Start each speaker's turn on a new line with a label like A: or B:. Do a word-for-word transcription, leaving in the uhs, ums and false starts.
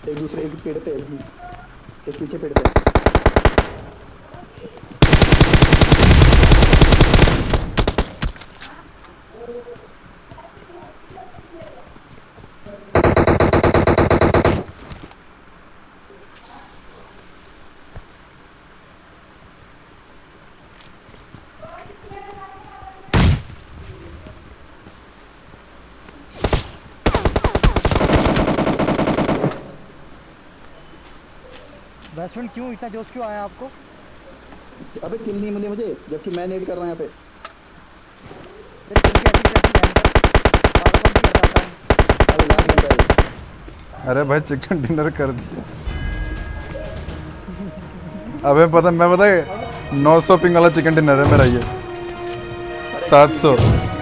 A: एक दूसरे एक पेड़ पे, एक पीछे पेड़ पे।
B: बेस्ट फ्रेंड क्यों इतना जोश क्यों आया आपको?
A: अबे किल नहीं मिली मुझे, जबकि मैं नेट कर रहा हूँ यहाँ पे।
B: फिर किल कैसी कैसी भयंकर पावर कौन सी करता था?
A: अरे लास्ट बंदा है ये।
C: अरे भाई चिकन डिनर कर दिया। अबे पता मैं पता है नौ सौ पिंग वाला चिकन डिनर है मेरा ये।
A: अरे
C: सात
A: ठीक
C: सौ
A: है।